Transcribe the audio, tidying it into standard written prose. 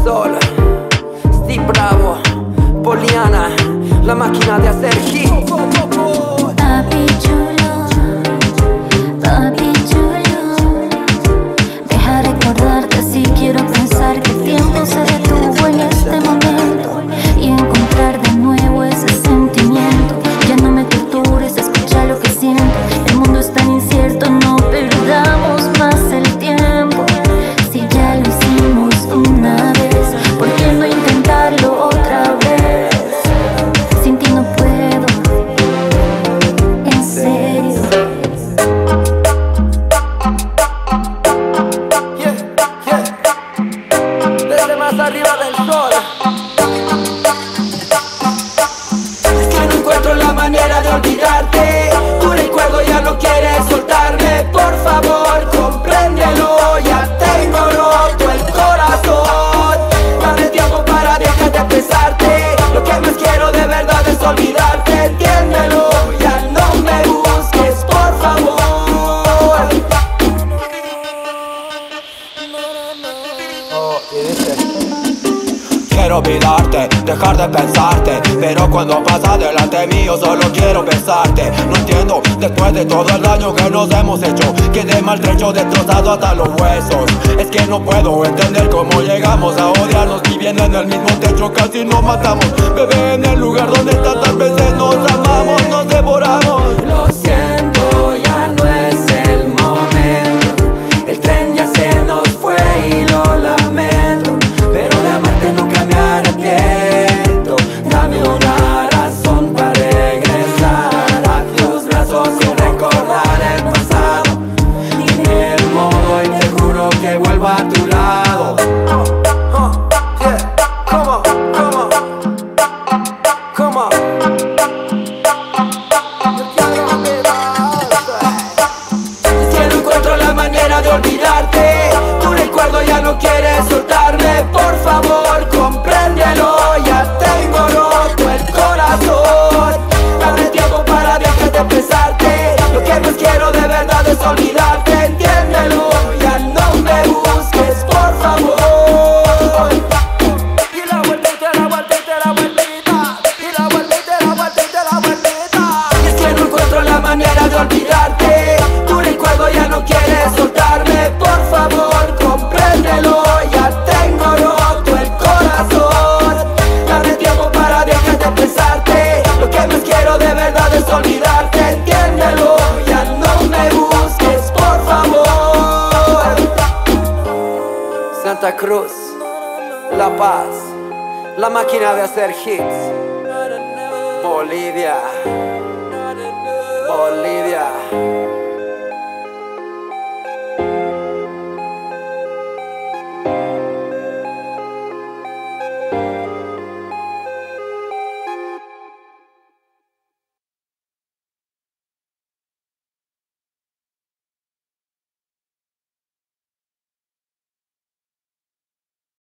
Sol, Steve Bravo, Poliana, la máquina de hacer hits. Papi chulo, papi chulo, deja recordarte si quiero pensar que el tiempo se detuvo en este momento y encontrar de nuevo ese sentimiento. Ya no me tortures, escucha lo que siento. El mundo es tan incierto, no perdamos más el tiempo. Si ya lo hicimos una vez, ¿por qué no intentarlo otra vez? Sin ti no puedo, en serio. Yeah, yeah. Desde más arriba del sol. Es que no encuentro la manera de olvidarte. Tu recuerdo ya no quiere soltarme. Por favor, compréndelo. Ya tengo roto el corazón. Dame tiempo para dejar de pesarte. Lo que más quiero de verdad es olvidarte. Entiéndelo, ya no me busques, por favor. Oh, y dice: quiero olvidarte, dejar de pensarte, pero cuando pasa delante mío solo quiero besarte. No entiendo, después de todo el daño que nos hemos hecho, quedé maltrecho, destrozado hasta los huesos. Es que no puedo entender cómo llegamos a odiarnos, viviendo en el mismo techo casi nos matamos. Bebé, en el lugar donde tantas veces nos amamos, nos devoramos. lo siento, ya no es el momento. El tren ya se nos fue y lo lamento, pero de amarte nunca me arrepiento. Dame una razón para regresar a tus brazos y recordar el pasado. Dime el modo y te juro que vuelvo a tu lado. Yeah, come on, come on, come on. Es que no encuentro la manera de olvidarte. Tu recuerdo ya no quiere soltarme. Por favor, compréndelo. Ya tengo roto el corazón. Dame tiempo para dejar de pesarte. Lo que más quiero de verdad es olvidarte. Entiéndelo, ya no me busques, por favor. Y la vueltita, la vueltita, la vueltita. Y la vueltita, la vueltita, la vueltita. Es que no encuentro la manera de olvidarte. Tu recuerdo ya no quiere soltarme. Por favor, compréndelo. Ya tengo roto el corazón. Dame tiempo para dejar de pensarte. Lo que más quiero de verdad es olvidarte. Entiéndelo, ya no me busques, por favor. Santa Cruz, La Paz, la máquina de hacer hits. Bolivia, Bolivia.